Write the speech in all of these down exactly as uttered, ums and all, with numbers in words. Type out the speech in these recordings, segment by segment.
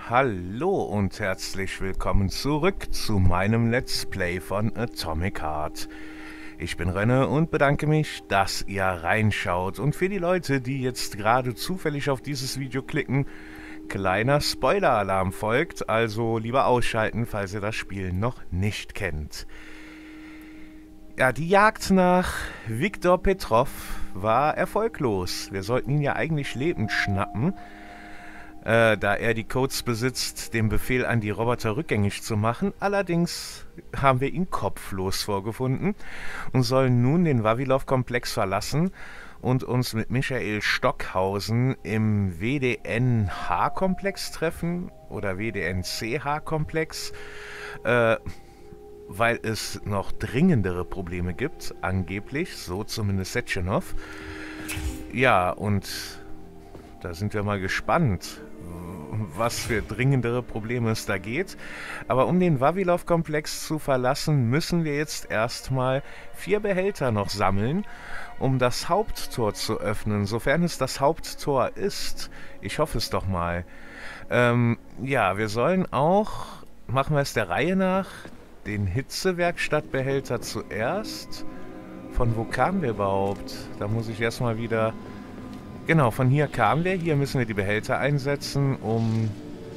Hallo und herzlich willkommen zurück zu meinem Let's Play von Atomic Heart. Ich bin Renne und bedanke mich, dass ihr reinschaut. Und für die Leute, die jetzt gerade zufällig auf dieses Video klicken, kleiner Spoiler-Alarm folgt, also lieber ausschalten, falls ihr das Spiel noch nicht kennt. Ja, die Jagd nach Viktor Petrov war erfolglos. Wir sollten ihn ja eigentlich lebend schnappen, Äh, da er die Codes besitzt, den Befehl an die Roboter rückgängig zu machen. Allerdings haben wir ihn kopflos vorgefunden und sollen nun den Vavilov-Komplex verlassen und uns mit Michael Stockhausen im W D N H-Komplex treffen oder W D N C H-Komplex, äh, weil es noch dringendere Probleme gibt, angeblich, so zumindest Sechenov. Ja, und da sind wir mal gespannt, was für dringendere Probleme es da geht. Aber um den Vavilov-Komplex zu verlassen, müssen wir jetzt erstmal vier Behälter noch sammeln, um das Haupttor zu öffnen, sofern es das Haupttor ist. Ich hoffe es doch mal. Ähm, ja, wir sollen auch, machen wir es der Reihe nach, den Hitzewerkstattbehälter zuerst. Von wo kamen wir überhaupt? Da muss ich erstmal wieder... Genau, von hier kamen wir. Hier müssen wir die Behälter einsetzen, um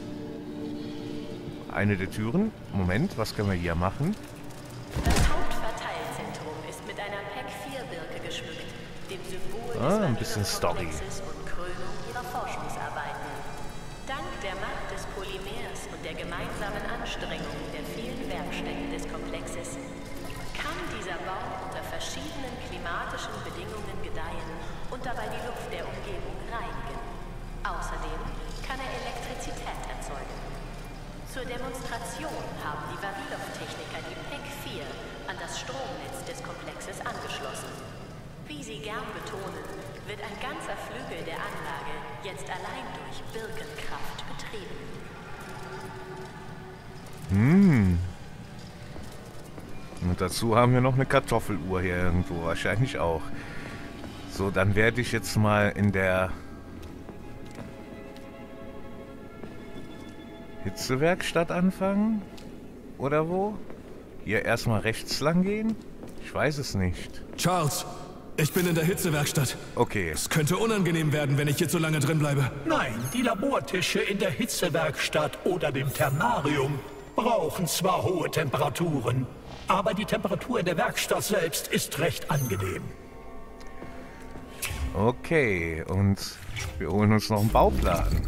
eine der Türen. Moment, was können wir hier machen? Das Hauptverteilzentrum ist mit einer P E C vier Birke geschmückt, dem Symbol Ah, ein des bisschen Story. Komplexes und Krönung ihrer Forschungsarbeiten. Dank der Macht des Polymers und der gemeinsamen Anstrengungen der vielen Werkstätten des Komplexes kann dieser Bau unter verschiedenen klimatischen Bedingungen gedeihen und dabei die Luft der Umgebung reinigen. Außerdem kann er Elektrizität erzeugen. Zur Demonstration haben die Vavilov-Techniker die P E C vier an das Stromnetz des Komplexes angeschlossen. Wie sie gern betonen, wird ein ganzer Flügel der Anlage jetzt allein durch Birkenkraft betrieben. Hm. Und dazu haben wir noch eine Kartoffeluhr hier irgendwo, wahrscheinlich auch. So, dann werde ich jetzt mal in der Hitzewerkstatt anfangen. Oder wo? Hier erstmal rechts lang gehen? Ich weiß es nicht. Charles, ich bin in der Hitzewerkstatt. Okay. Es könnte unangenehm werden, wenn ich hier zu lange drin bleibe. Nein, die Labortische in der Hitzewerkstatt oder dem Thermarium brauchen zwar hohe Temperaturen, aber die Temperatur in der Werkstatt selbst ist recht angenehm. Okay, und wir holen uns noch einen Bauplan.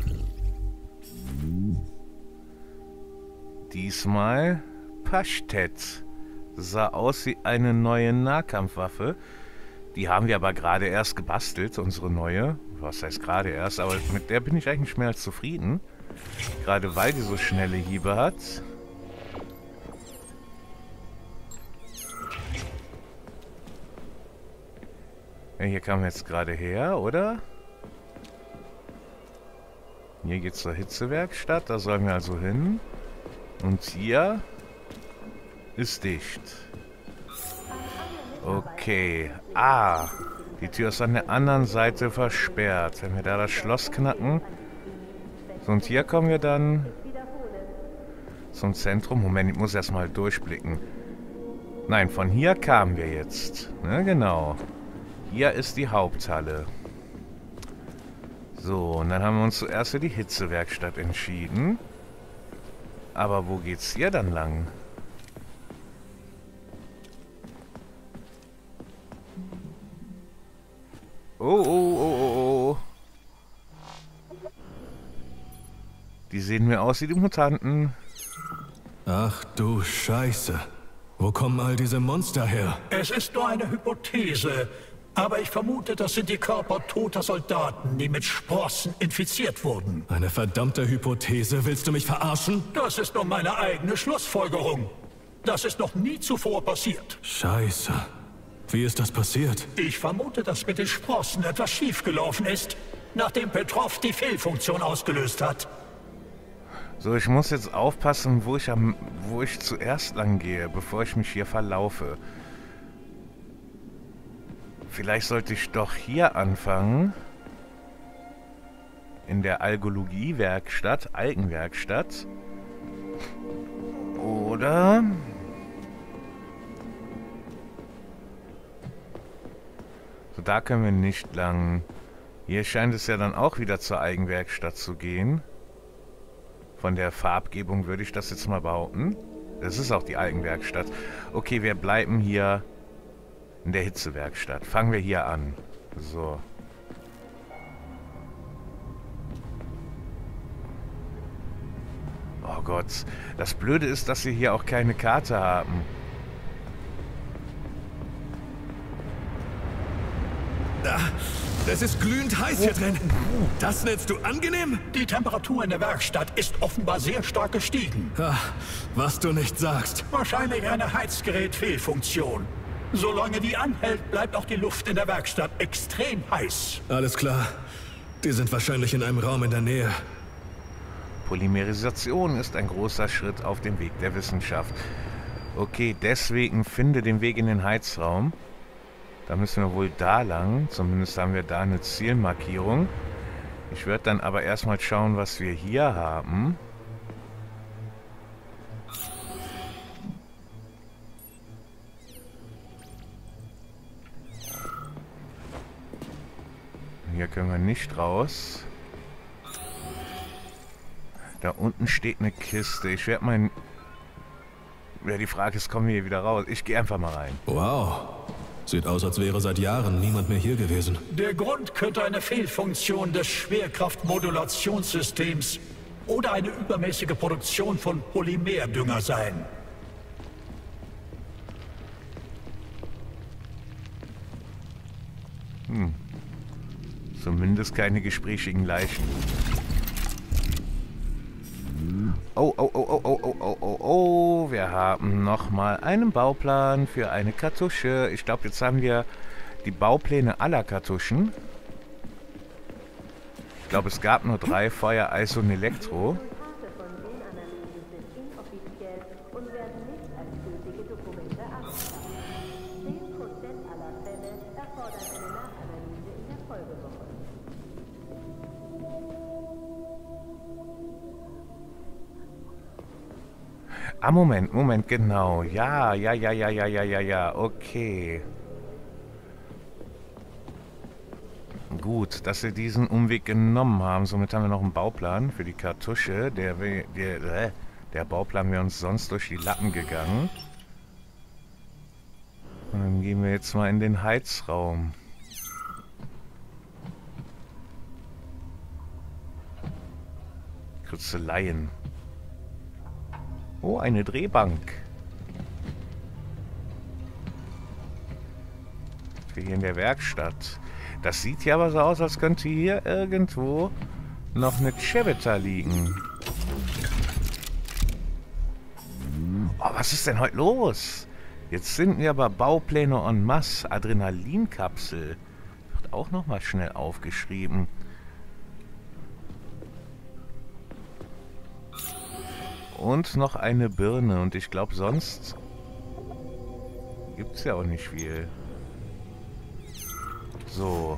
Diesmal Pashtet. Sah aus wie eine neue Nahkampfwaffe. Die haben wir aber gerade erst gebastelt, unsere neue. Was heißt gerade erst, aber mit der bin ich eigentlich mehr als zufrieden. Gerade weil die so schnelle Hiebe hat. Ja, hier kamen wir jetzt gerade her, oder? Hier geht's zur Hitzewerkstatt, da sollen wir also hin. Und hier ist dicht. Okay. Ah, die Tür ist an der anderen Seite versperrt. Wenn wir da das Schloss knacken. So, und hier kommen wir dann zum Zentrum. Moment, ich muss erstmal durchblicken. Nein, von hier kamen wir jetzt. Ne, genau. Hier ist die Haupthalle. So, und dann haben wir uns zuerst für die Hitzewerkstatt entschieden. Aber wo geht's hier dann lang? Oh, oh, oh, oh, oh. Die sehen mir aus wie die Mutanten. Ach du Scheiße. Wo kommen all diese Monster her? Es ist nur eine Hypothese, aber ich vermute, das sind die Körper toter Soldaten, die mit Sprossen infiziert wurden. Eine verdammte Hypothese. Willst du mich verarschen? Das ist nur meine eigene Schlussfolgerung. Das ist noch nie zuvor passiert. Scheiße. Wie ist das passiert? Ich vermute, dass mit den Sprossen etwas schiefgelaufen ist, nachdem Petrov die Fehlfunktion ausgelöst hat. So, ich muss jetzt aufpassen, wo ich am, wo ich zuerst lang gehe, bevor ich mich hier verlaufe. Vielleicht sollte ich doch hier anfangen. in der Algologie-Werkstatt, Algenwerkstatt. Oder... So, da können wir nicht lang. Hier scheint es ja dann auch wieder zur Eigenwerkstatt zu gehen. Von der Farbgebung würde ich das jetzt mal behaupten. Das ist auch die Eigenwerkstatt. Okay, wir bleiben hier in der Hitzewerkstatt. Fangen wir hier an. So. Oh Gott. Das Blöde ist, dass wir hier auch keine Karte haben. Es ist glühend heiß hier drin. Das nennst du angenehm? Die Temperatur in der Werkstatt ist offenbar sehr stark gestiegen. Ach, was du nicht sagst. Wahrscheinlich eine Heizgerät-Fehlfunktion. Solange die anhält, bleibt auch die Luft in der Werkstatt extrem heiß. Alles klar. Die sind wahrscheinlich in einem Raum in der Nähe. Polymerisation ist ein großer Schritt auf dem Weg der Wissenschaft. Okay, deswegen finde den Weg in den Heizraum. Da müssen wir wohl da lang. Zumindest haben wir da eine Zielmarkierung. Ich werde dann aber erstmal schauen, was wir hier haben. Hier können wir nicht raus. Da unten steht eine Kiste. Ich werde mein... Ja, die Frage ist, kommen wir hier wieder raus? Ich gehe einfach mal rein. Wow. Sieht aus, als wäre seit Jahren niemand mehr hier gewesen. Der Grund könnte eine Fehlfunktion des Schwerkraftmodulationssystems oder eine übermäßige Produktion von Polymerdünger sein. Hm. Zumindest keine gesprächigen Leichen. Oh, oh, oh, oh, oh, oh, oh, oh, oh. Wir haben nochmal einen Bauplan für eine Kartusche. Ich glaube, jetzt haben wir die Baupläne aller Kartuschen. Ich glaube, es gab nur drei: Feuer, Eis und Elektro. Ah, Moment, Moment, genau. Ja, ja, ja, ja, ja, ja, ja, ja, okay. Gut, dass wir diesen Umweg genommen haben. Somit haben wir noch einen Bauplan für die Kartusche. Der, der, der Bauplan wäre uns sonst durch die Lappen gegangen. Und dann gehen wir jetzt mal in den Heizraum. Kritzeleien. Oh, eine Drehbank. Für hier in der Werkstatt. Das sieht ja aber so aus, als könnte hier irgendwo noch eine Cevita liegen. Oh, was ist denn heute los? Jetzt sind wir aber Baupläne en masse. Adrenalinkapsel. Wird auch nochmal schnell aufgeschrieben. Und noch eine Birne. Und ich glaube, sonst gibt es ja auch nicht viel. So.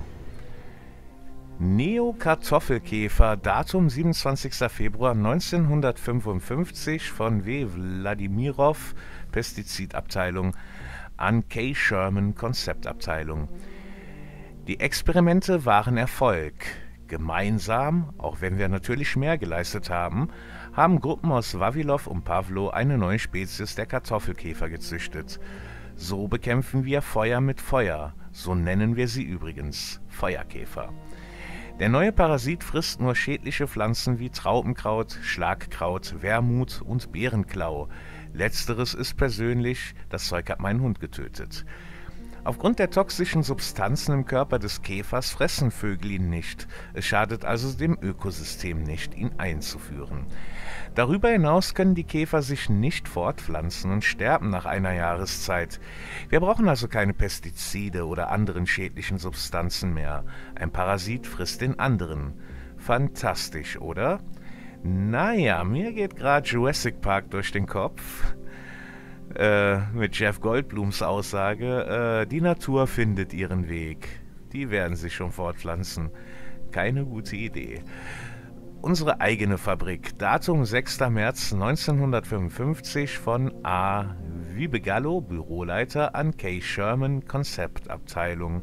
Neo-Kartoffelkäfer, Datum siebenundzwanzigster Februar neunzehnhundertfünfundfünfzig von W. Wladimirov, Pestizidabteilung, an K. Sherman, Konzeptabteilung. Die Experimente waren Erfolg. Gemeinsam, auch wenn wir natürlich mehr geleistet haben, haben Gruppen aus Vavilov und Pavlo eine neue Spezies der Kartoffelkäfer gezüchtet. So bekämpfen wir Feuer mit Feuer, so nennen wir sie übrigens Feuerkäfer. Der neue Parasit frisst nur schädliche Pflanzen wie Traubenkraut, Schlagkraut, Wermut und Bärenklau. Letzteres ist persönlich, das Zeug hat meinen Hund getötet. Aufgrund der toxischen Substanzen im Körper des Käfers fressen Vögel ihn nicht. Es schadet also dem Ökosystem nicht, ihn einzuführen. Darüber hinaus können die Käfer sich nicht fortpflanzen und sterben nach einer Jahreszeit. Wir brauchen also keine Pestizide oder anderen schädlichen Substanzen mehr. Ein Parasit frisst den anderen. Fantastisch, oder? Naja, mir geht gerade Jurassic Park durch den Kopf. Äh, mit Jeff Goldblums Aussage, äh, die Natur findet ihren Weg. Die werden sich schon fortpflanzen. keine gute Idee. Unsere eigene Fabrik. Datum sechster März neunzehnhundertfünfundfünfzig von A. Wibegallo, Büroleiter an K. Sherman, Konzeptabteilung.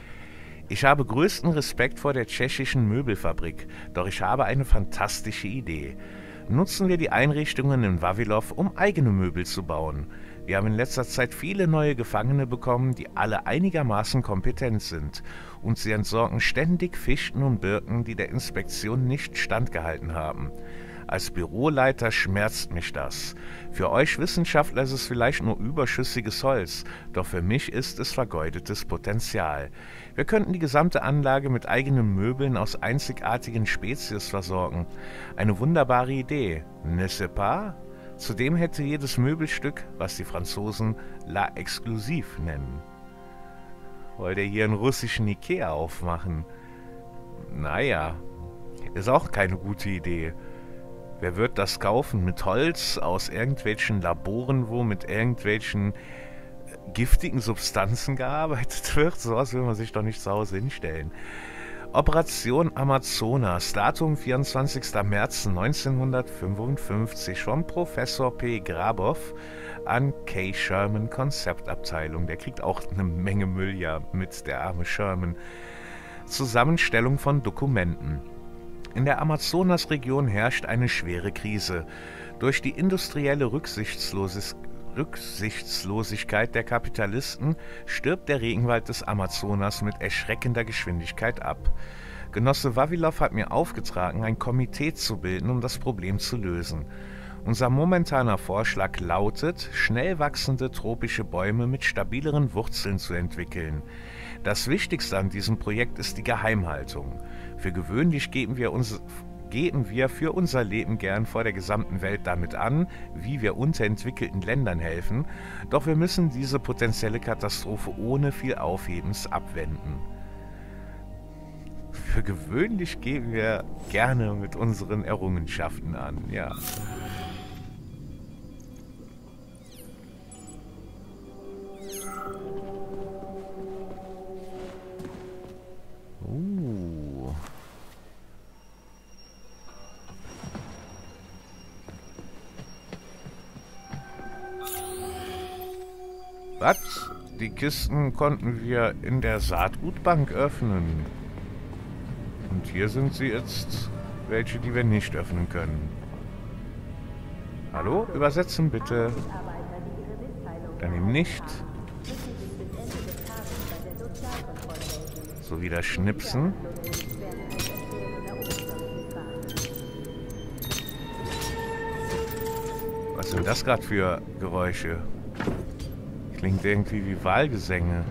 Ich habe größten Respekt vor der tschechischen Möbelfabrik, doch ich habe eine fantastische Idee. Nutzen wir die Einrichtungen in Vavilov, um eigene Möbel zu bauen. Wir haben in letzter Zeit viele neue Gefangene bekommen, die alle einigermaßen kompetent sind. Und sie entsorgen ständig Fichten und Birken, die der Inspektion nicht standgehalten haben. Als Büroleiter schmerzt mich das. Für euch Wissenschaftler ist es vielleicht nur überschüssiges Holz, doch für mich ist es vergeudetes Potenzial. Wir könnten die gesamte Anlage mit eigenen Möbeln aus einzigartigen Spezies versorgen. Eine wunderbare Idee, n'est-ce pas? Zudem hätte jedes Möbelstück, was die Franzosen La Exclusive nennen. Wollt ihr hier einen russischen Ikea aufmachen? Naja, ist auch keine gute Idee. Wer wird das kaufen? Mit Holz aus irgendwelchen Laboren, wo mit irgendwelchen giftigen Substanzen gearbeitet wird? So was will man sich doch nicht zu Hause hinstellen. Operation Amazonas, Datum vierundzwanzigster März neunzehnhundertfünfundfünfzig von Professor P. Grabov an K. Sherman, Konzeptabteilung. Der kriegt auch eine Menge Müll ja mit, der arme Sherman. Zusammenstellung von Dokumenten. In der Amazonasregion herrscht eine schwere Krise. Durch die industrielle Rücksichtslosigkeit Rücksichtslosigkeit der Kapitalisten stirbt der Regenwald des Amazonas mit erschreckender Geschwindigkeit ab. Genosse Vavilov hat mir aufgetragen, ein Komitee zu bilden, um das Problem zu lösen. Unser momentaner Vorschlag lautet, schnell wachsende tropische Bäume mit stabileren Wurzeln zu entwickeln. Das Wichtigste an diesem Projekt ist die Geheimhaltung. Für gewöhnlich geben wir uns... geben wir für unser Leben gern vor der gesamten Welt damit an, wie wir unterentwickelten Ländern helfen, doch wir müssen diese potenzielle Katastrophe ohne viel Aufhebens abwenden. Für gewöhnlich geben wir gerne mit unseren Errungenschaften an, ja. Uh... Was? Die Kisten konnten wir in der Saatgutbank öffnen. Und hier sind sie jetzt welche, die wir nicht öffnen können. Hallo? Übersetzen bitte. Dann eben nicht. So wieder schnipsen. Was sind das gerade für Geräusche? Klingt irgendwie wie Wahlgesänge.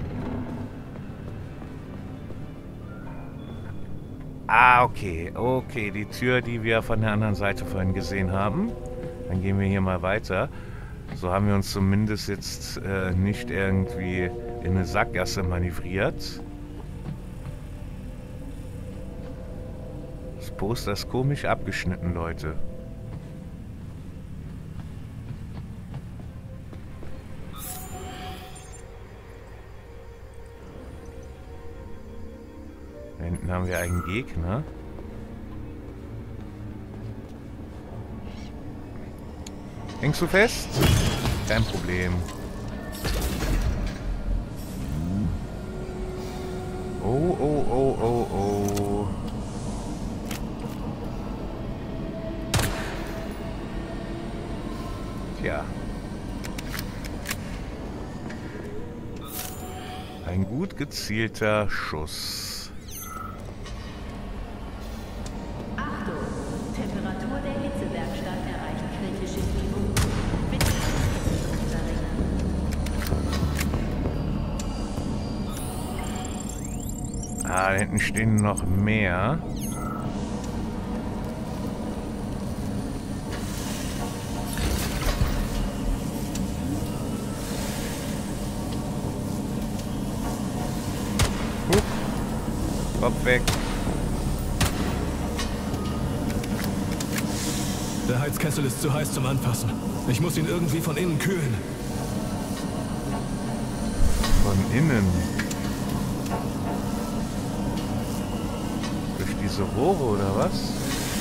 Ah, okay. Okay, die Tür, die wir von der anderen Seite vorhin gesehen haben. Dann gehen wir hier mal weiter. So haben wir uns zumindest jetzt äh, nicht irgendwie in eine Sackgasse manövriert. Das Poster ist komisch abgeschnitten, Leute. Da hinten haben wir einen Gegner. Hängst du fest? Kein Problem. Oh, oh, oh, oh, oh. Tja. Ein gut gezielter Schuss. Ah, da hinten stehen noch mehr. Hup. Kopf weg. Der Heizkessel ist zu heiß zum Anfassen. Ich muss ihn irgendwie von innen kühlen. Von innen? diese Rohre oder was?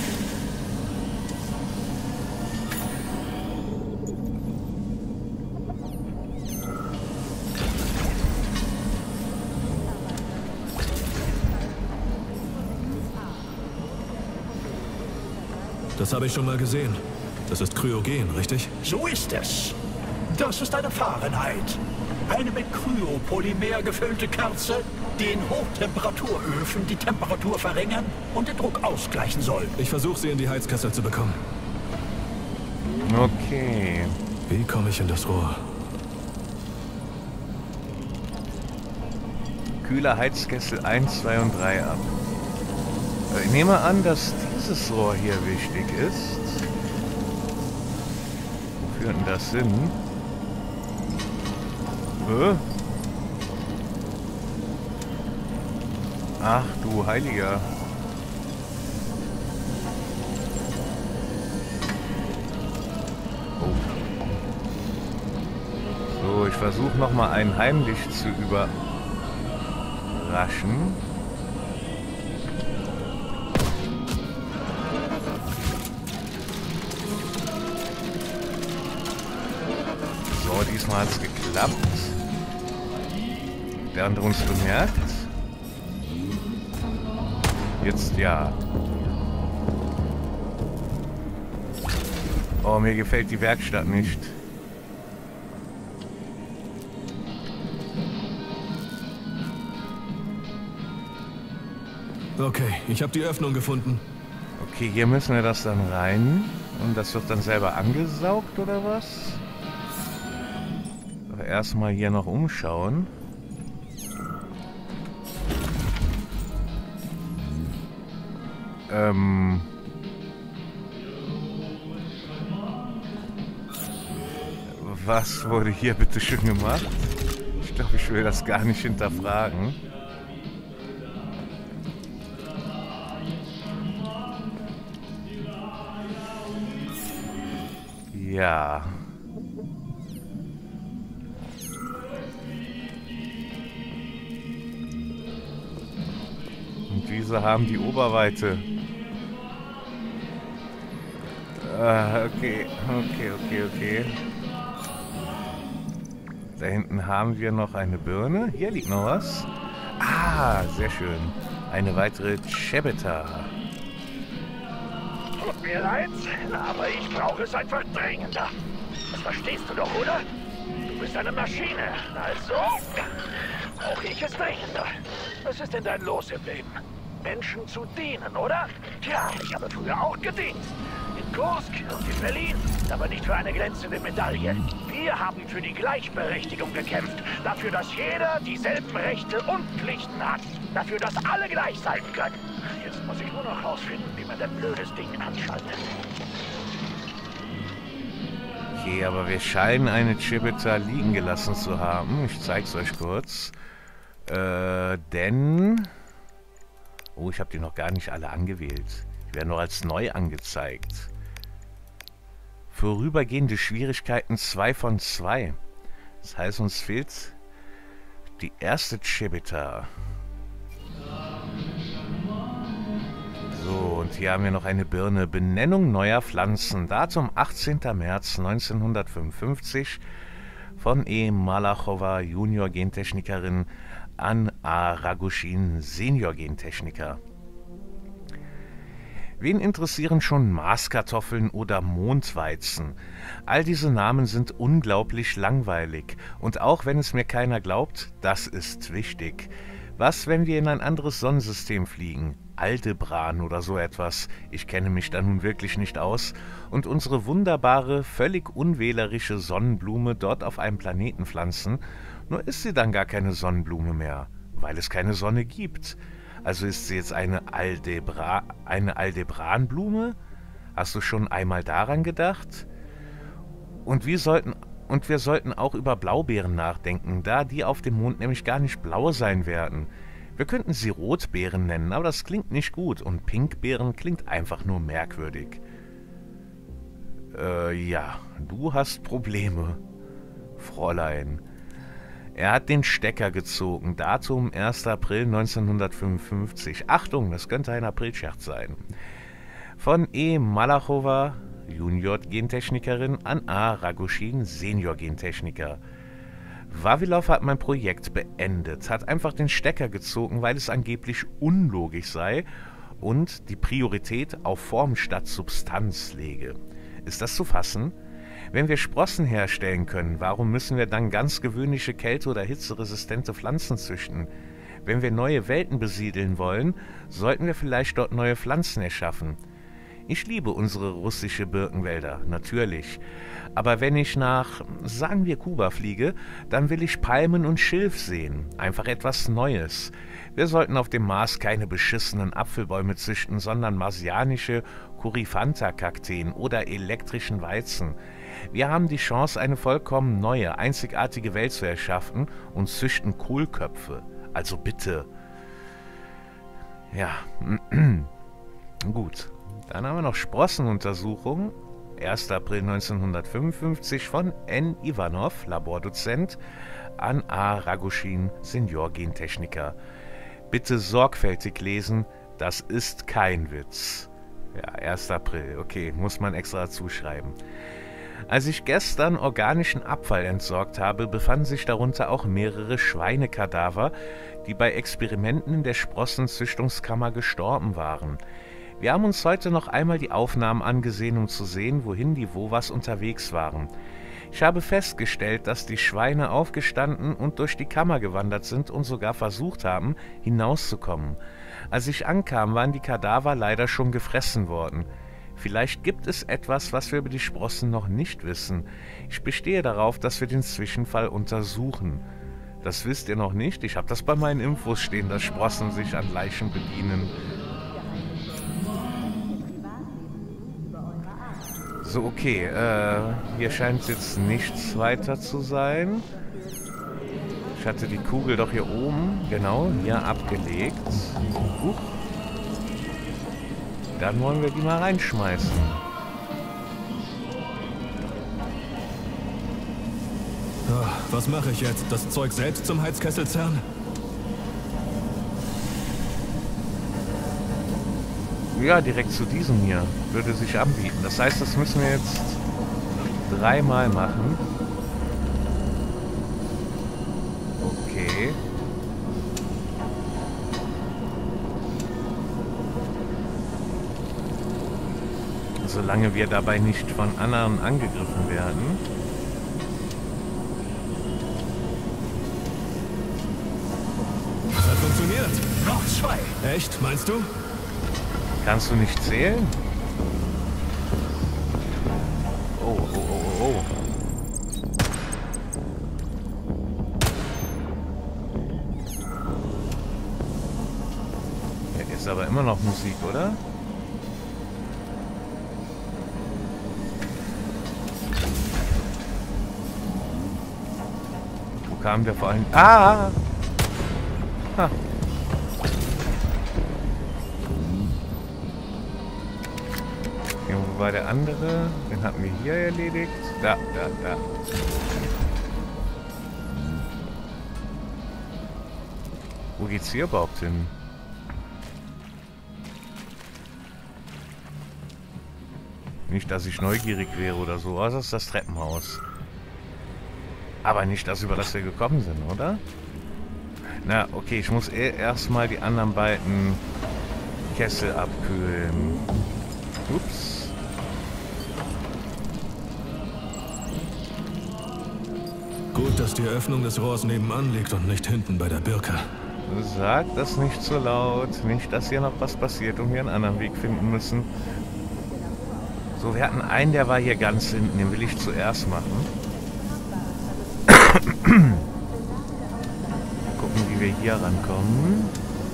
Das habe ich schon mal gesehen. Das ist Kryogen, richtig? So ist es. Das ist eine Fahrenheit. Eine mit Kryopolymer gefüllte Kerze, die in Hochtemperaturöfen die Temperatur verringern und den Druck ausgleichen soll. Ich versuche, sie in die Heizkessel zu bekommen. Okay. Wie komme ich in das Rohr? Kühler Heizkessel eins, zwei und drei ab. Ich nehme an, dass dieses Rohr hier wichtig ist. Wo führt denn das hin? Hä? Ach du Heiliger. Oh. So, ich versuche nochmal einen heimlich zu überraschen. So, diesmal hat es geklappt. Der andere uns bemerkt. Jetzt ja. Oh, mir gefällt die Werkstatt nicht. Okay, ich habe die Öffnung gefunden. Okay, hier müssen wir das dann rein. Und das wird dann selber angesaugt, oder was? Doch erstmal hier noch umschauen. Ähm... Was wurde hier bitte schön gemacht? Ich glaube, ich will das gar nicht hinterfragen. Ja. Und diese haben die Oberweite. Ah, okay, okay, okay, okay. Da hinten haben wir noch eine Birne. Hier liegt noch was. Ah, sehr schön. Eine weitere Chebeta. Tut mir leid, aber ich brauche es einfach dringender. Das verstehst du doch, oder? Du bist eine Maschine, also brauche ich es dringender. Was ist denn dein Los im Leben? Menschen zu dienen, oder? Tja, ich habe früher auch gedient. In Kursk und in Berlin, aber nicht für eine glänzende Medaille. Wir haben für die Gleichberechtigung gekämpft. Dafür, dass jeder dieselben Rechte und Pflichten hat. Dafür, dass alle gleich sein können. Jetzt muss ich nur noch rausfinden, wie man das blödes Ding anschaltet. Okay, aber wir scheinen eine Chebeta liegen gelassen zu haben. Ich zeig's euch kurz. Äh, denn... Oh, ich habe die noch gar nicht alle angewählt. Die werden nur als neu angezeigt. Vorübergehende Schwierigkeiten zwei von zwei. Das heißt, uns fehlt die erste Chebeta. So, und hier haben wir noch eine Birne. Benennung neuer Pflanzen. Datum achtzehnten März neunzehnhundertfünfundfünfzig von E. Malachowa, Junior Gentechnikerin, an A. Raguschin, Senior Gentechniker. Wen interessieren schon Maßkartoffeln oder Mondweizen? All diese Namen sind unglaublich langweilig. Und auch wenn es mir keiner glaubt, das ist wichtig. Was, wenn wir in ein anderes Sonnensystem fliegen? Aldebaran oder so etwas. Ich kenne mich da nun wirklich nicht aus. Und unsere wunderbare, völlig unwählerische Sonnenblume dort auf einem Planeten pflanzen, nur ist sie dann gar keine Sonnenblume mehr, weil es keine Sonne gibt. Also ist sie jetzt eine Aldebra, eine Aldebranblume? Hast du schon einmal daran gedacht? Und wir sollten, und wir sollten auch über Blaubeeren nachdenken, da die auf dem Mond nämlich gar nicht blau sein werden. Wir könnten sie Rotbeeren nennen, aber das klingt nicht gut. Und Pinkbeeren klingt einfach nur merkwürdig. Äh, ja, du hast Probleme, Fräulein. Er hat den Stecker gezogen. Datum erster April neunzehnhundertfünfundfünfzig. Achtung, das könnte ein Aprilscherz sein. Von E. Malachova, Junior-Gentechnikerin, an A. Raguschin, Senior-Gentechniker. Vavilov hat mein Projekt beendet, hat einfach den Stecker gezogen, weil es angeblich unlogisch sei und die Priorität auf Form statt Substanz lege. Ist das zu fassen? Wenn wir Sprossen herstellen können, warum müssen wir dann ganz gewöhnliche kälte- oder hitzeresistente Pflanzen züchten? Wenn wir neue Welten besiedeln wollen, sollten wir vielleicht dort neue Pflanzen erschaffen. Ich liebe unsere russische Birkenwälder, natürlich. Aber wenn ich nach, sagen wir, Kuba fliege, dann will ich Palmen und Schilf sehen. Einfach etwas Neues. Wir sollten auf dem Mars keine beschissenen Apfelbäume züchten, sondern marsianische Coryphantha-Kakteen oder elektrischen Weizen. Wir haben die Chance, eine vollkommen neue, einzigartige Welt zu erschaffen und züchten Kohlköpfe. Also bitte. Ja, gut. Dann haben wir noch Sprossenuntersuchung. erster April neunzehnhundertfünfundfünfzig von N. Ivanov, Labordozent, an A. Raguschin, Senior-Gentechniker. Bitte sorgfältig lesen, das ist kein Witz. Ja, erster April, okay, muss man extra zuschreiben. Als ich gestern organischen Abfall entsorgt habe, befanden sich darunter auch mehrere Schweinekadaver, die bei Experimenten in der Sprossenzüchtungskammer gestorben waren. Wir haben uns heute noch einmal die Aufnahmen angesehen, um zu sehen, wohin die Wowas unterwegs waren. Ich habe festgestellt, dass die Schweine aufgestanden und durch die Kammer gewandert sind und sogar versucht haben, hinauszukommen. Als ich ankam, waren die Kadaver leider schon gefressen worden. Vielleicht gibt es etwas, was wir über die Sprossen noch nicht wissen. Ich bestehe darauf, dass wir den Zwischenfall untersuchen. Das wisst ihr noch nicht? Ich habe das bei meinen Infos stehen, dass Sprossen sich an Leichen bedienen. So, okay, äh, hier scheint jetzt nichts weiter zu sein. Ich hatte die Kugel doch hier oben, genau, hier abgelegt. Huch. Dann wollen wir die mal reinschmeißen. Oh, was mache ich jetzt? Das Zeug selbst zum Heizkessel zerren? Ja, direkt zu diesem hier. Würde sich anbieten. Das heißt, das müssen wir jetzt dreimal machen. Okay. Solange wir dabei nicht von anderen angegriffen werden. Das hat funktioniert. Noch zwei. Echt, meinst du? Kannst du nicht zählen? Oh, oh, oh, oh, oh. Ja, ist aber immer noch Musik, oder? Wo kam der vor allem? Ah! Ha. Wo war der andere? Den hatten wir hier erledigt. Da, da, da. Wo geht's hier überhaupt hin? Nicht, dass ich neugierig wäre oder so. Also das ist das Treppenhaus. Aber nicht das, über das wir gekommen sind, oder? Na, okay, ich muss eh erstmal die anderen beiden Kessel abkühlen. Ups. Gut, dass die Öffnung des Rohrs nebenan liegt und nicht hinten bei der Birke. Sag das nicht so laut. Nicht, dass hier noch was passiert und wir einen anderen Weg finden müssen. So, wir hatten einen, der war hier ganz hinten. Den will ich zuerst machen. Gucken, wie wir hier rankommen.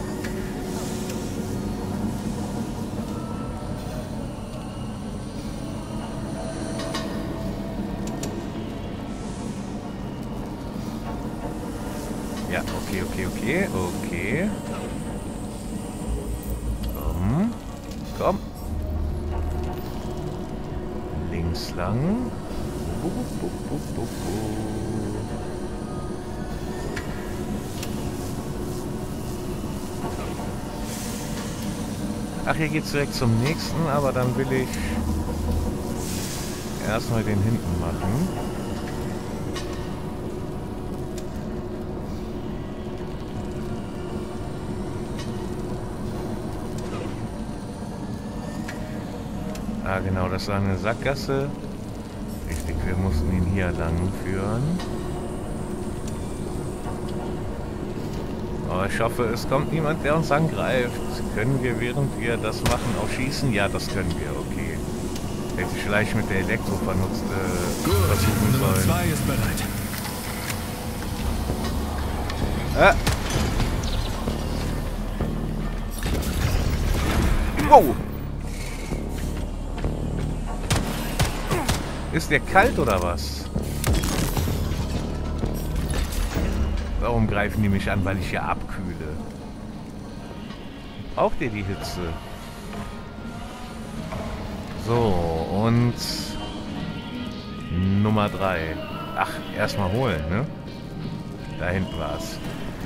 Ja, okay, okay, okay, okay. Komm. Komm. Links lang. Bu, bu, bu, bu, bu. Ach, hier geht's direkt zum nächsten, aber dann will ich erstmal den hinten machen. Ah, genau, das war eine Sackgasse. Richtig, wir mussten ihn hier lang führen. Aber ich hoffe, es kommt niemand, der uns angreift. Können wir, während wir das machen, auch schießen? Ja, das können wir, okay. Hätte ich vielleicht mit der Elektrovernutzte äh, Gut, versuchen Nummer sollen. zwei ist bereit. Ah. Wow! Ist der kalt oder was? Warum greifen die mich an? Weil ich hier abkühle. Braucht ihr die Hitze? So, und Nummer drei. Ach, erstmal holen, ne? Da hinten war's.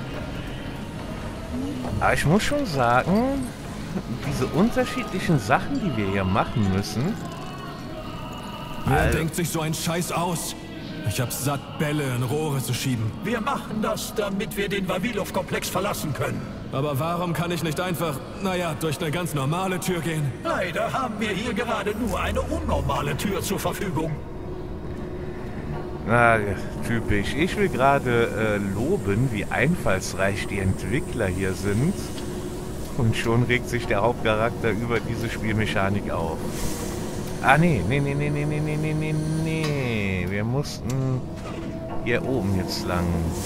Aber ich muss schon sagen, diese unterschiedlichen Sachen, die wir hier machen müssen. Wer Al- denkt sich so einen Scheiß aus? Ich hab's satt, Bälle in Rohre zu schieben. Wir machen das, damit wir den Vavilov-Komplex verlassen können. Aber warum kann ich nicht einfach, naja, durch eine ganz normale Tür gehen? Leider haben wir hier gerade nur eine unnormale Tür zur Verfügung. Na, typisch. Ich will gerade äh, loben, wie einfallsreich die Entwickler hier sind. Und schon regt sich der Hauptcharakter über diese Spielmechanik auf. Ah, nee, nee, nee, nee, nee, nee, nee, nee, nee, nee. Wir mussten hier oben jetzt lang.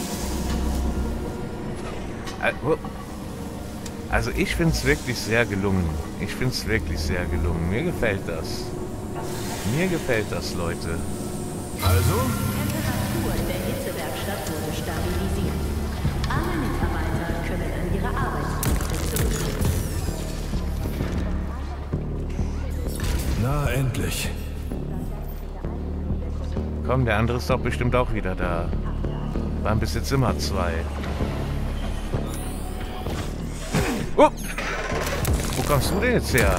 Also ich finde es wirklich sehr gelungen. Ich finde es wirklich sehr gelungen. Mir gefällt das. Mir gefällt das, Leute. Also? Temperatur in der Hitzewerkstatt wurde stabilisiert. Alle Mitarbeiter können an ihre Arbeitsplätze zurückkehren. Na, endlich. Komm, der andere ist doch bestimmt auch wieder da. Waren bis jetzt immer zwei. Oh! Wo kommst du denn jetzt her?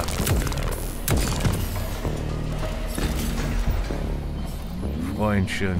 Freundchen.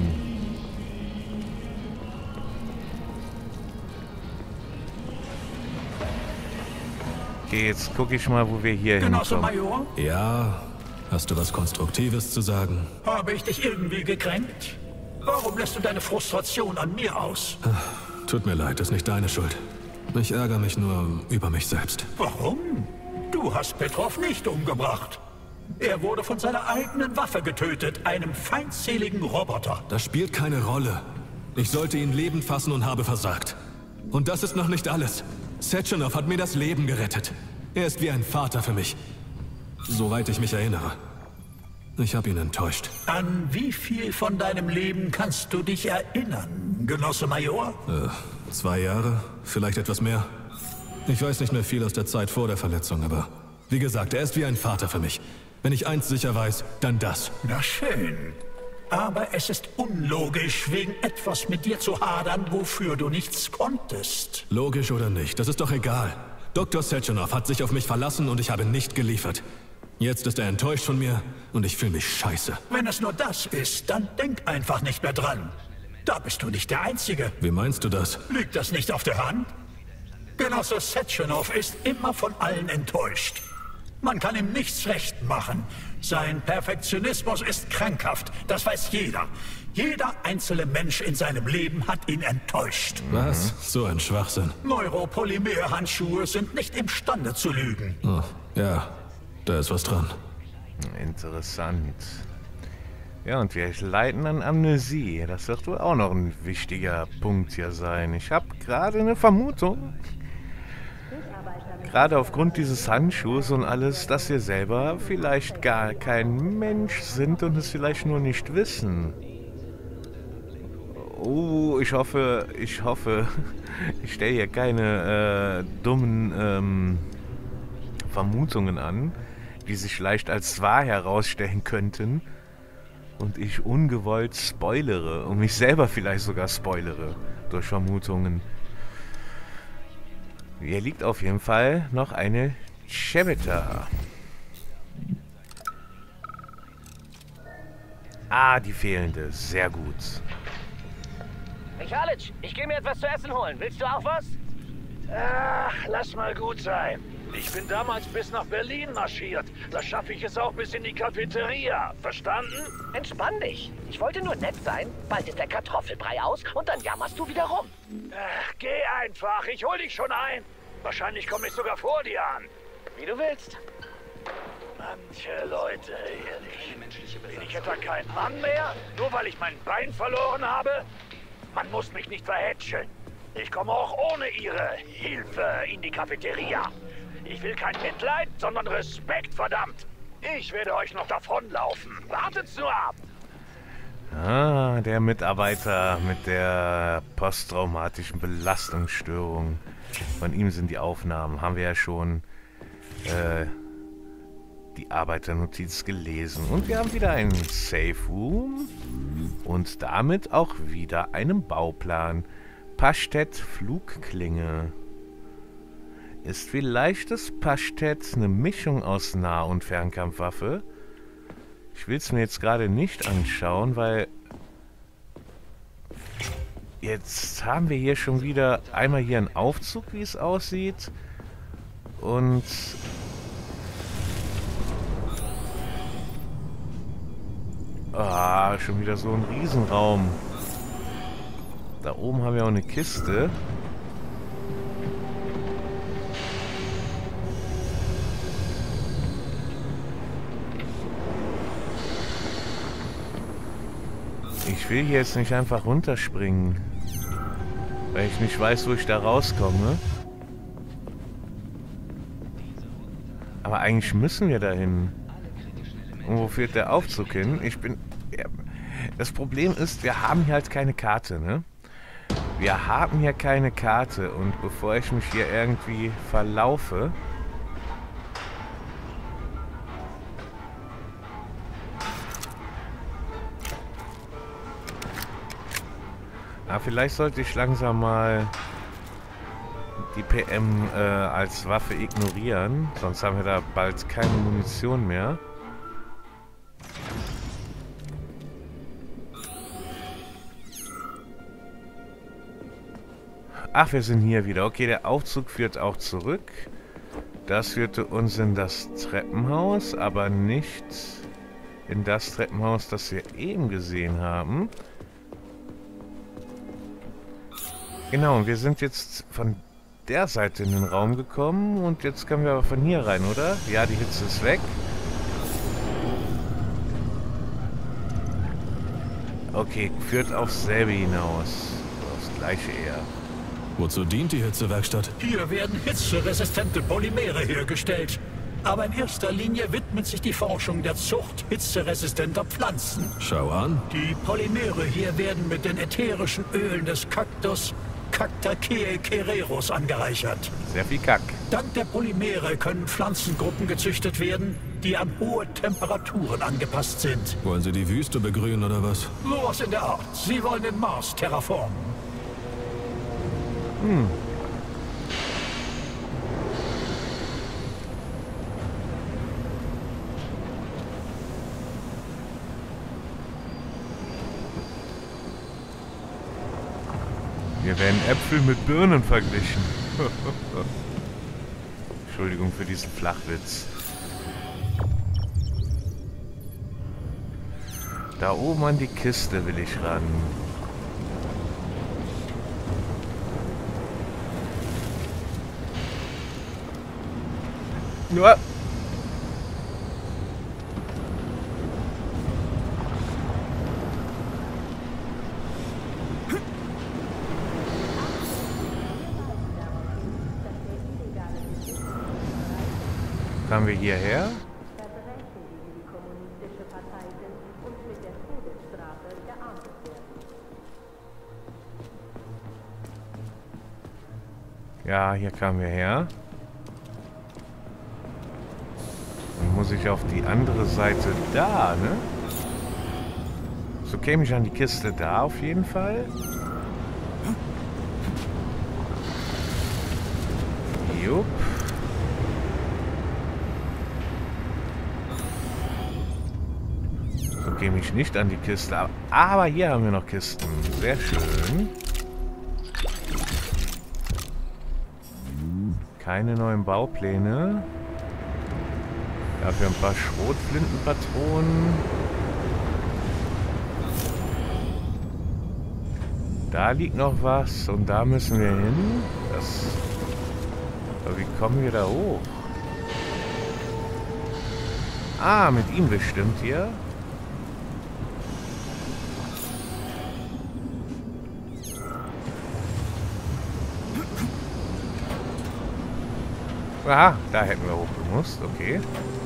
Okay, jetzt gucke ich mal, wo wir hier Genosse hinkommen. Major, Ja, hast du was Konstruktives zu sagen? habe ich dich irgendwie gekränkt? Warum lässt du deine Frustration an mir aus? Tut mir leid, ist nicht deine Schuld. Ich ärgere mich nur über mich selbst. Warum? Du hast Petrov nicht umgebracht. Er wurde von seiner eigenen Waffe getötet, einem feindseligen Roboter. Das spielt keine Rolle. Ich sollte ihn lebend fassen und habe versagt. Und das ist noch nicht alles. Sechenov hat mir das Leben gerettet. Er ist wie ein Vater für mich. Soweit ich mich erinnere. Ich habe ihn enttäuscht. An wie viel von deinem Leben kannst du dich erinnern, Genosse Major? Äh, zwei Jahre? Vielleicht etwas mehr? Ich weiß nicht mehr viel aus der Zeit vor der Verletzung, aber... Wie gesagt, er ist wie ein Vater für mich. Wenn ich eins sicher weiß, dann das. Na schön. Aber es ist unlogisch, wegen etwas mit dir zu hadern, wofür du nichts konntest. Logisch oder nicht, das ist doch egal. Doktor Sechenov hat sich auf mich verlassen und ich habe nicht geliefert. Jetzt ist er enttäuscht von mir und ich fühle mich scheiße. Wenn es nur das ist, dann denk einfach nicht mehr dran. Da bist du nicht der Einzige. Wie meinst du das? Liegt das nicht auf der Hand? Genosse Sechenov ist immer von allen enttäuscht. Man kann ihm nichts recht machen. Sein Perfektionismus ist krankhaft, das weiß jeder. Jeder einzelne Mensch in seinem Leben hat ihn enttäuscht. Was? So ein Schwachsinn. Neuropolymerhandschuhe sind nicht imstande zu lügen. Oh, ja, da ist was dran. Interessant. Ja, und wir leiden an Amnesie. Das wird wohl auch noch ein wichtiger Punkt hier sein. Ich habe gerade eine Vermutung. Gerade aufgrund dieses Handschuhs und alles, dass wir selber vielleicht gar kein Mensch sind und es vielleicht nur nicht wissen. Oh, ich hoffe, ich hoffe, ich stelle hier keine äh, dummen ähm, Vermutungen an, die sich leicht als wahr herausstellen könnten und ich ungewollt spoilere und mich selber vielleicht sogar spoilere durch Vermutungen. Hier liegt auf jeden Fall noch eine Chebeta. Ah, die fehlende. Sehr gut. Michalic, ich gehe mir etwas zu essen holen. Willst du auch was? Ach, lass mal gut sein. Ich bin damals bis nach Berlin marschiert. Da schaffe ich es auch bis in die Cafeteria. Verstanden? Entspann dich. Ich wollte nur nett sein. Bald ist der Kartoffelbrei aus und dann jammerst du wieder rum. Ach, geh einfach. Ich hol dich schon ein. Wahrscheinlich komme ich sogar vor dir an. Wie du willst. Manche Leute, ehrlich. Bin ich etwa kein Mann mehr? Nur weil ich mein Bein verloren habe? Man muss mich nicht verhätscheln. Ich komme auch ohne Ihre Hilfe in die Cafeteria. Ich will kein Mitleid, sondern Respekt, verdammt. Ich werde euch noch davonlaufen. Wartet's nur ab. Ah, der Mitarbeiter mit der posttraumatischen Belastungsstörung. Von ihm sind die Aufnahmen. Haben wir ja schon äh, die Arbeiternotiz gelesen. Und wir haben wieder einen Safe Room. Und damit auch wieder einen Bauplan. Pashtet Flugklinge. Ist vielleicht das Pashtet eine Mischung aus Nah- und Fernkampfwaffe? Ich will es mir jetzt gerade nicht anschauen, weil jetzt haben wir hier schon wieder einmal hier einen Aufzug, wie es aussieht. Und ah, schon wieder so ein Riesenraum. Da oben haben wir auch eine Kiste. Ich will hier jetzt nicht einfach runterspringen, weil ich nicht weiß, wo ich da rauskomme. Aber eigentlich müssen wir dahin. Und wo führt der Aufzug hin? Ich bin... Ja, das Problem ist, wir haben hier halt keine Karte, ne? Wir haben hier keine Karte und bevor ich mich hier irgendwie verlaufe... Ah, vielleicht sollte ich langsam mal die P M äh, als Waffe ignorieren, sonst haben wir da bald keine Munition mehr. Ach, wir sind hier wieder. Okay, der Aufzug führt auch zurück. Das führte uns in das Treppenhaus, aber nicht in das Treppenhaus, das wir eben gesehen haben. Genau, und wir sind jetzt von der Seite in den Raum gekommen und jetzt können wir aber von hier rein, oder? Ja, die Hitze ist weg. Okay, führt aufs selbe hinaus. Aufs gleiche eher. Wozu dient die Hitzewerkstatt? Hier werden hitzeresistente Polymere hergestellt. Aber in erster Linie widmet sich die Forschung der Zucht hitzeresistenter Pflanzen. Schau an. Die Polymere hier werden mit den ätherischen Ölen des Kaktus Cactaceae cereus angereichert. Sehr viel Kack. Dank der Polymere können Pflanzengruppen gezüchtet werden, die an hohe Temperaturen angepasst sind. Wollen Sie die Wüste begrünen oder was? Sowas in der Art. Sie wollen den Mars terraformen. Hm. Hier werden Äpfel mit Birnen verglichen. Entschuldigung für diesen Flachwitz. Da oben an die Kiste will ich ran. Nur. Kamen wir hierher? Ja, hier kamen wir her. Dann muss ich auf die andere Seite da, ne? So käme ich an die Kiste da auf jeden Fall. Jupp. gehe mich nicht an die Kiste. Aber hier haben wir noch Kisten. Sehr schön. Keine neuen Baupläne. Dafür ein paar Schrotflintenpatronen. Da liegt noch was und da müssen wir hin. Das... Aber wie kommen wir da hoch? Ah, mit ihm bestimmt hier. Aha, da hätten wir hochgemusst, okay.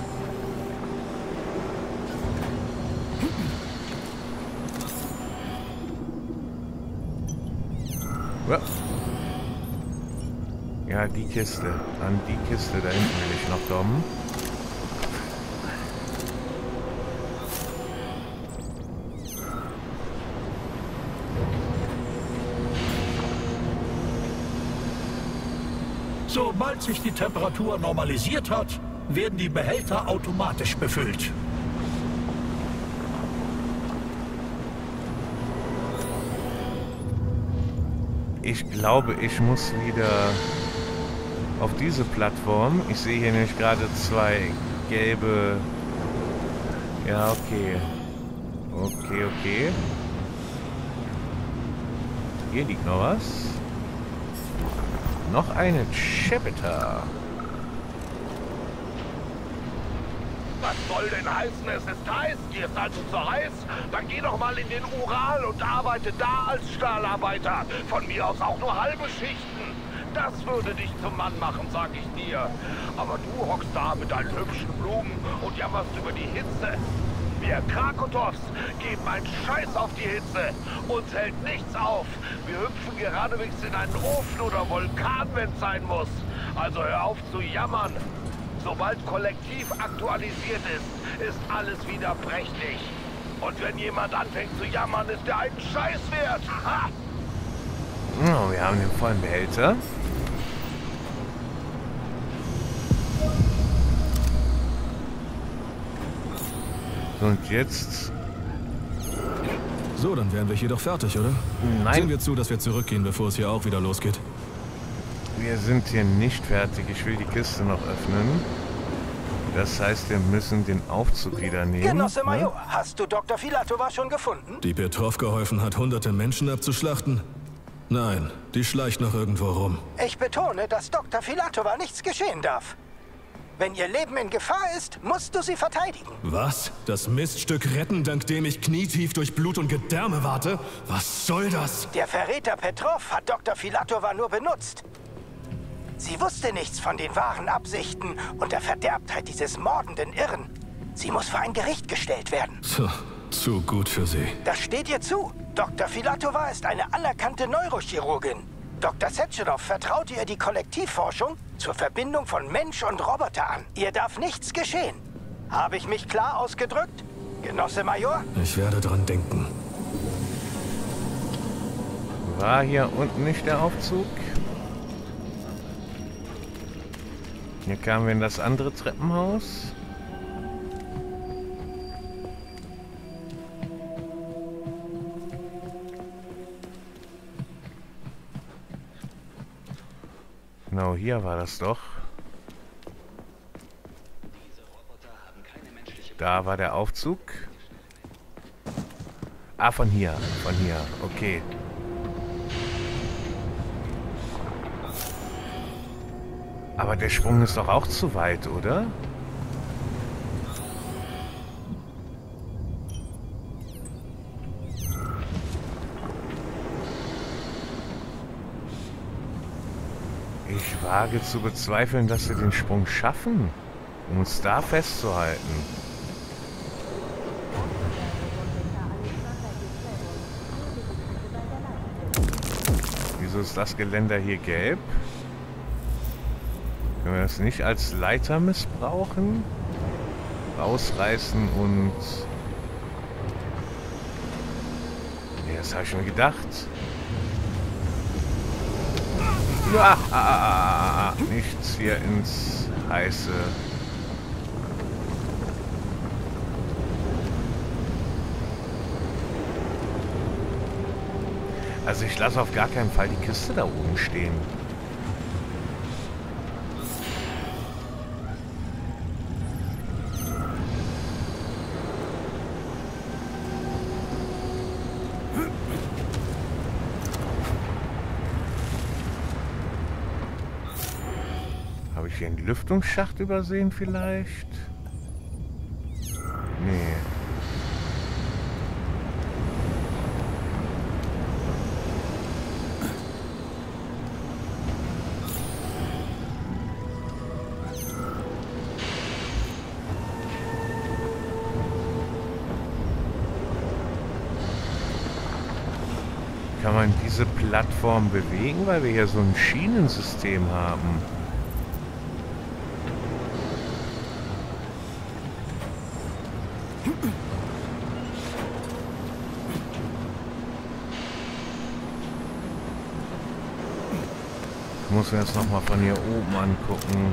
Ja, die Kiste. An die Kiste da hinten will ich noch kommen. Sobald sich die Temperatur normalisiert hat, werden die Behälter automatisch befüllt. Ich glaube, ich muss wieder auf diese Plattform. Ich sehe hier nämlich gerade zwei gelbe... Ja, okay. Okay, okay. Hier liegt noch was. Noch eine Chapter. Was soll denn heißen, es ist heiß? Dir ist also zu heiß? Dann geh doch mal in den Ural und arbeite da als Stahlarbeiter. Von mir aus auch nur halbe Schichten. Das würde dich zum Mann machen, sag ich dir. Aber du hockst da mit deinen hübschen Blumen und jammerst über die Hitze. Wir Krakotows geben einen Scheiß auf die Hitze. Uns hält nichts auf. Wir hüpfen geradewegs in einen Ofen oder Vulkan, wenn es sein muss. Also hör auf zu jammern. Sobald kollektiv aktualisiert ist, ist alles wieder prächtig. Und wenn jemand anfängt zu jammern, ist er einen Scheiß wert. Ha! Oh, wir haben den vollen Behälter. Und jetzt... So, dann wären wir hier doch fertig, oder? Nein. Sehen wir zu, dass wir zurückgehen, bevor es hier auch wieder losgeht. Wir sind hier nicht fertig. Ich will die Kiste noch öffnen. Das heißt, wir müssen den Aufzug wieder nehmen. Genosse Major, ne? hast du Doktor Filatova schon gefunden? Die Petrov geholfen hat, hunderte Menschen abzuschlachten? Nein, die schleicht noch irgendwo rum. Ich betone, dass Doktor Filatova nichts geschehen darf. Wenn ihr Leben in Gefahr ist, musst du sie verteidigen. Was? Das Miststück retten, dank dem ich knietief durch Blut und Gedärme warte? Was soll das? Der Verräter Petrov hat Doktor Filatova nur benutzt. Sie wusste nichts von den wahren Absichten und der Verderbtheit dieses mordenden Irren. Sie muss vor ein Gericht gestellt werden. Zu, zu gut für sie. Das steht ihr zu. Doktor Filatova ist eine anerkannte Neurochirurgin. Doktor Sechenov vertraute ihr die Kollektivforschung zur Verbindung von Mensch und Roboter an. Ihr darf nichts geschehen. Habe ich mich klar ausgedrückt, Genosse Major? Ich werde dran denken. War hier unten nicht der Aufzug? Hier kamen wir in das andere Treppenhaus. Genau, hier war das doch. Da war der Aufzug. Ah, von hier. Von hier. Okay. Aber der Sprung ist doch auch zu weit, oder? Ich wage zu bezweifeln, dass wir den Sprung schaffen, um uns da festzuhalten. Wieso ist das Geländer hier gelb? Können wir das nicht als Leiter missbrauchen? Rausreißen und... Ja, das habe ich mir gedacht. Ah, ah, ah, ah, nichts hier ins Heiße. Also ich lasse auf gar keinen Fall die Kiste da oben stehen. Habe ich hier einen Lüftungsschacht übersehen vielleicht? Nee. Kann man diese Plattform bewegen, weil wir hier so ein Schienensystem haben? Ich muss mir das nochmal von hier oben angucken.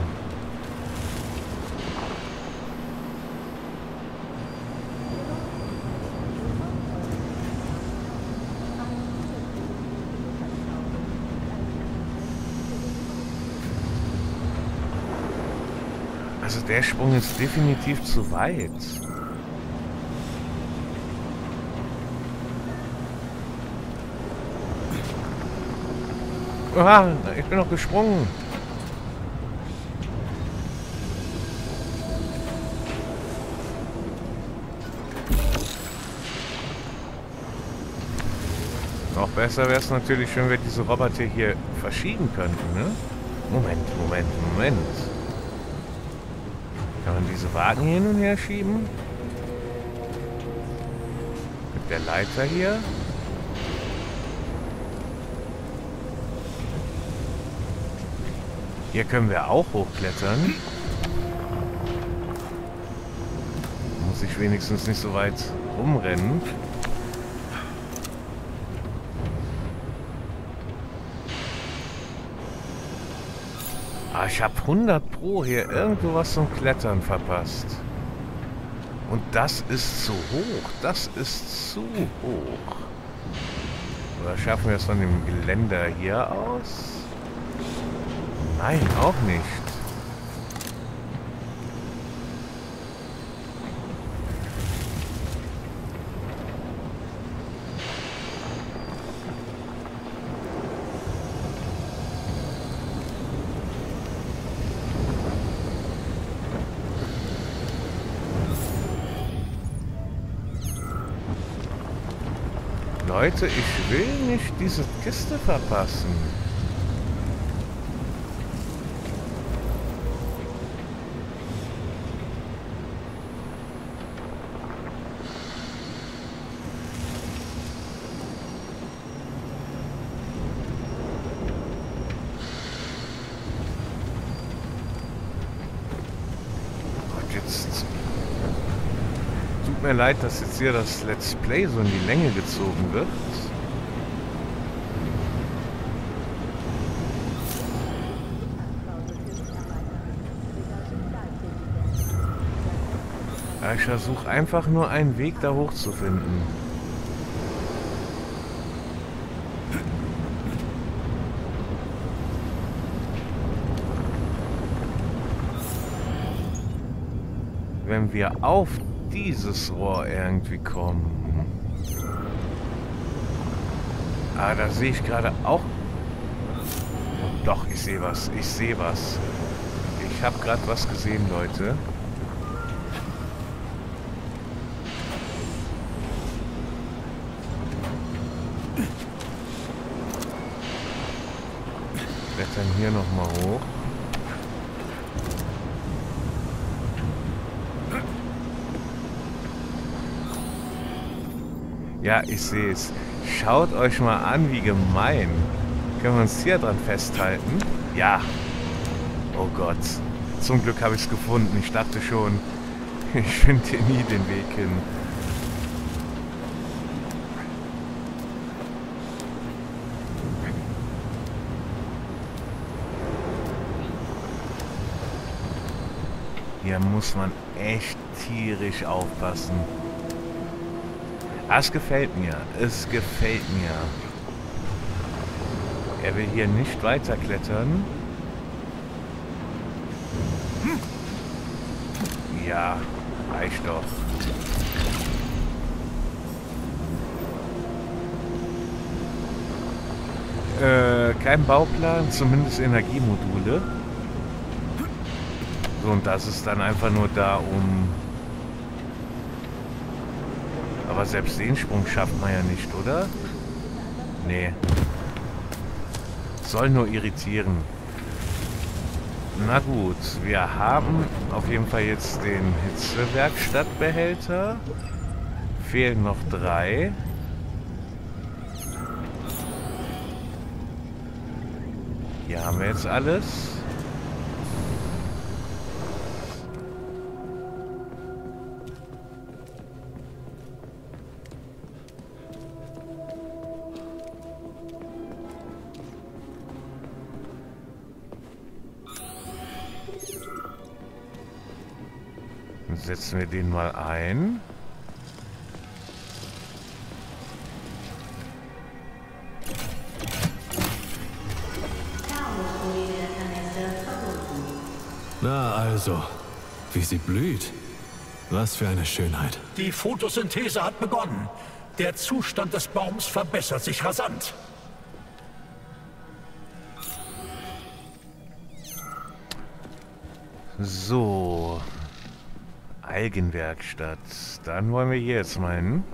Also der Sprung ist definitiv zu weit. Aha, ich bin noch gesprungen. Noch besser wäre es natürlich, wenn wir diese Roboter hier verschieben könnten, ne? Moment, Moment, Moment. Kann man diese Wagen hin und her schieben? Mit der Leiter hier? Hier können wir auch hochklettern. Muss ich wenigstens nicht so weit rumrennen. Ah, ich habe hundert Pro hier irgendwo was zum Klettern verpasst. Und das ist zu hoch. Das ist zu hoch. Oder schaffen wir es von dem Geländer hier aus? Nein, auch nicht. Leute, ich will nicht diese Kiste verpassen. Tut mir leid, dass jetzt hier das Let's Play so in die Länge gezogen wird. Ja, ich versuche einfach nur einen Weg da hoch zu finden. Wenn wir auf dieses Rohr irgendwie kommen. Ah, da sehe ich gerade auch... Doch, ich sehe was. Ich sehe was. Ich habe gerade was gesehen, Leute. Klettern hier nochmal hoch. Ja, ich sehe es. Schaut euch mal an, wie gemein. Können wir uns hier dran festhalten? Ja. Oh Gott. Zum Glück habe ich es gefunden. Ich dachte schon, ich finde hier nie den Weg hin. Hier muss man echt tierisch aufpassen. Ah, es gefällt mir. Es gefällt mir. Er will hier nicht weiterklettern. Ja, reicht doch. Äh, kein Bauplan, zumindest Energiemodule. So, und das ist dann einfach nur da, um... Aber selbst den Sprung schafft man ja nicht, oder? Nee. Soll nur irritieren. Na gut, wir haben auf jeden Fall jetzt den Hitzewerkstattbehälter. Fehlen noch drei. Hier haben wir jetzt alles. Dann setzen wir den mal ein. Na also, wie sie blüht. Was für eine Schönheit. Die Photosynthese hat begonnen. Der Zustand des Baums verbessert sich rasant. So. Algenwerkstatt. Dann wollen wir hier jetzt mal hin.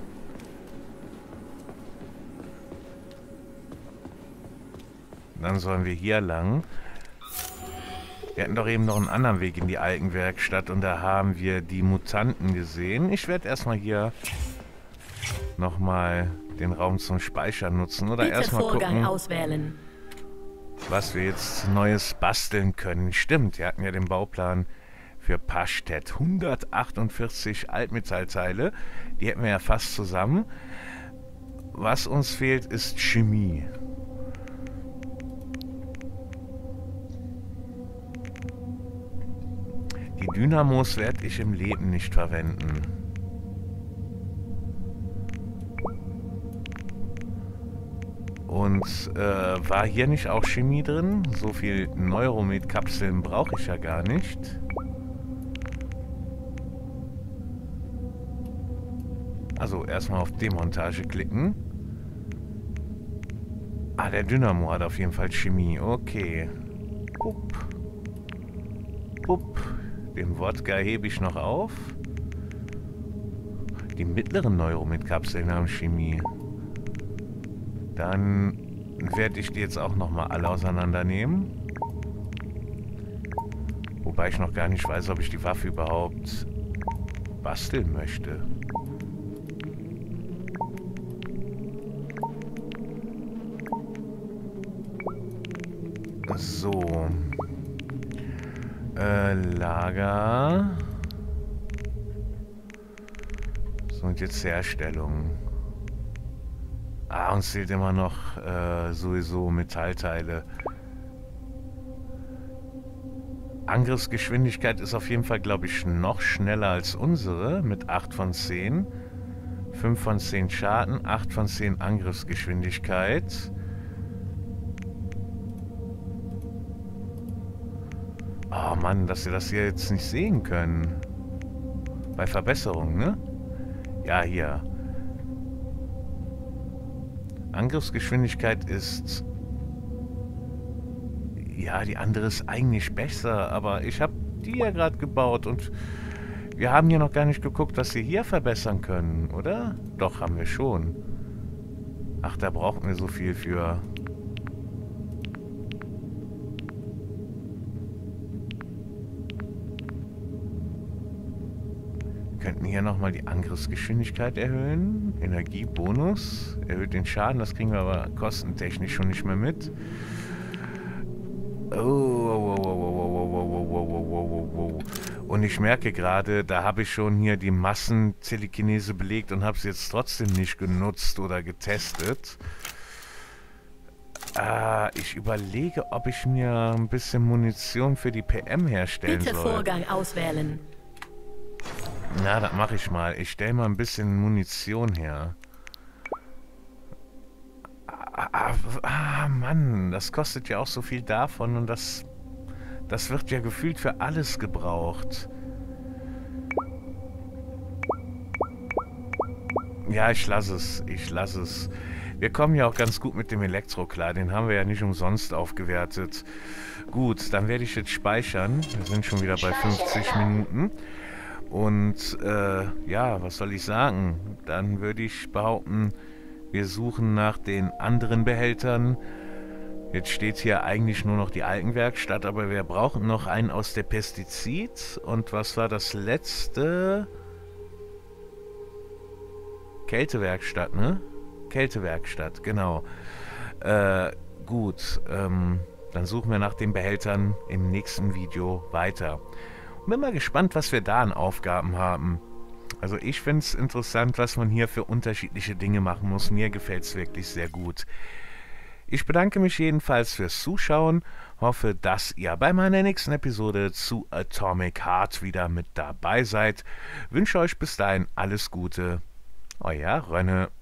Dann sollen wir hier lang. Wir hatten doch eben noch einen anderen Weg in die Algenwerkstatt und da haben wir die Mutanten gesehen. Ich werde erstmal hier nochmal den Raum zum Speichern nutzen oder erstmal gucken, auswählen. was wir jetzt Neues basteln können. Stimmt, wir hatten ja den Bauplan für Paschtet. hundertachtundvierzig Altmetallteile, die hätten wir ja fast zusammen. Was uns fehlt, ist Chemie. Die Dynamos werde ich im Leben nicht verwenden. Und äh, war hier nicht auch Chemie drin? So viel Neuromed-Kapseln brauche ich ja gar nicht. Also erstmal auf Demontage klicken. Ah, der Dynamo hat auf jeden Fall Chemie. Okay. Upp. Upp. Den Wodka hebe ich noch auf. Die mittleren Neuromed-Kapseln haben Chemie. Dann werde ich die jetzt auch nochmal alle auseinandernehmen. Wobei ich noch gar nicht weiß, ob ich die Waffe überhaupt basteln möchte. So. Äh, Lager. So, und jetzt Herstellung. Ah, uns fehlt immer noch äh, sowieso Metallteile. Angriffsgeschwindigkeit ist auf jeden Fall, glaube ich, noch schneller als unsere mit acht von zehn. fünf von zehn Schaden, acht von zehn Angriffsgeschwindigkeit. Oh Mann, dass wir das hier jetzt nicht sehen können. Bei Verbesserung, ne? Ja, hier. Angriffsgeschwindigkeit ist... Ja, die andere ist eigentlich besser, aber ich habe die ja gerade gebaut und wir haben hier noch gar nicht geguckt, was wir hier verbessern können, oder? Doch, haben wir schon. Ach, da brauchen wir so viel für... Könnten hier nochmal die Angriffsgeschwindigkeit erhöhen. Energiebonus. Erhöht den Schaden. Das kriegen wir aber kostentechnisch schon nicht mehr mit. Oh, oh, oh, oh, oh, oh, oh, oh, oh, oh. Und ich merke gerade, da habe ich schon hier die Massentelekinese belegt und habe es jetzt trotzdem nicht genutzt oder getestet. Ah, ich überlege, ob ich mir ein bisschen Munition für die P M herstellen Bitte soll. Vorgang auswählen. Na, das mache ich mal. Ich stelle mal ein bisschen Munition her. Ah, ah, Mann, das kostet ja auch so viel davon und das, das wird ja gefühlt für alles gebraucht. Ja, ich lasse es. Ich lasse es. Wir kommen ja auch ganz gut mit dem Elektro klar. Den haben wir ja nicht umsonst aufgewertet. Gut, dann werde ich jetzt speichern. Wir sind schon wieder bei fünfzig Minuten. Und, äh, ja, was soll ich sagen? Dann würde ich behaupten, wir suchen nach den anderen Behältern. Jetzt steht hier eigentlich nur noch die Algenwerkstatt, aber wir brauchen noch einen aus der Pestizid. Und was war das letzte? Kältewerkstatt, ne? Kältewerkstatt, genau. Äh, gut, ähm, dann suchen wir nach den Behältern im nächsten Video weiter. Und bin mal gespannt, was wir da an Aufgaben haben. Also ich finde es interessant, was man hier für unterschiedliche Dinge machen muss. Mir gefällt es wirklich sehr gut. Ich bedanke mich jedenfalls fürs Zuschauen. Hoffe, dass ihr bei meiner nächsten Episode zu Atomic Heart wieder mit dabei seid. Wünsche euch bis dahin alles Gute. Euer Rönne.